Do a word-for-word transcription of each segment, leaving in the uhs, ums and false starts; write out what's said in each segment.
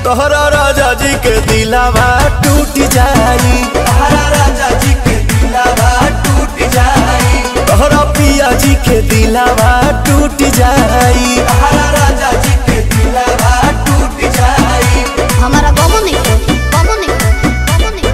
तोहरा राजा जी के दिलावा टूट जाई, तोहरा राजा जी के दिलावा टूट जाई, तोहरा पिया जी के दिलावा टूट जाई, तोहरा राजा जी के दिलावा टूट जाई। हमारा बाबू नहीं बाबू नहीं बाबू नहीं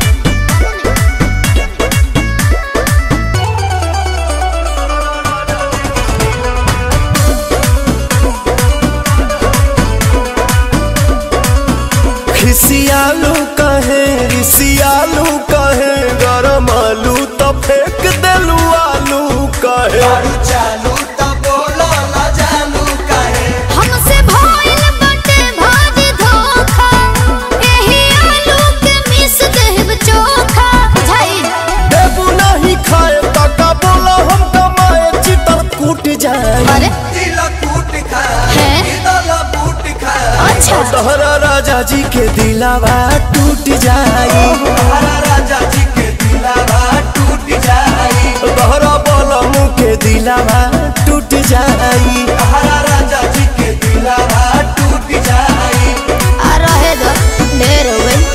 खिसियालू कहे रिसियालू कहे गरम आलू तो फेंक देलू आलू कहे, दारू चालू तो बोलो ना जानू कहे, हमसे भइल बाटे भाजी धोखा, एही आलू के मिस देब चोखा बुझाई। देबू नहीं खाए तका बोला हम कमाए चितर कूट जाए। अरे दिल कूट खाए हैं? दिल बूट खाए। अच्छा तोहरा राजा जी के दिलावा टूट जाई, तोहरा राजा जी के दिलावा टूट जाई, तोहरा बलमू के दिलावा टूट जाई, तोहरा राजा जी के दिलावा टूट जाई। आ रहे दो ढेर हो गई।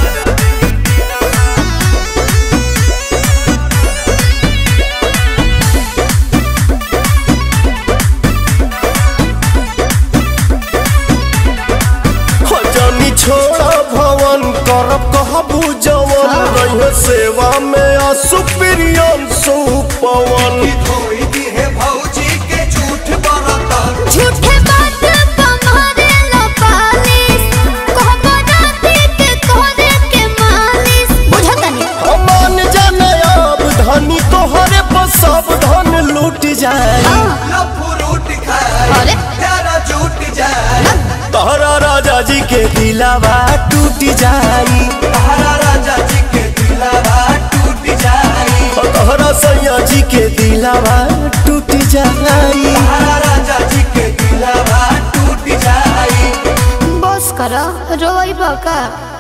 जानी छोड़ा भवन करब कहबू जवन, रहे सेवा में असुप्रियम सुपवन। धोई दी है भौजी के झूठ बरतन, झूठे बात तुम्हारे लो पालिस, कहबो राती के तोहरे के मालिस बुझतनी। अमान जाने अब धनी तोहरे पर सब धन लूट जाए, लफुरूट खाए अरे प्यारा झूठ जाए, तोहरा राजा जी के दिलावा टूट जाई, तोहरा राजा जी के दिलावा टूट जाई, तोहरा सैया जी के दिलावा टूट जाई। तोहरा राजा जी के दिलावा टूट जाई। बस करो रोई बका।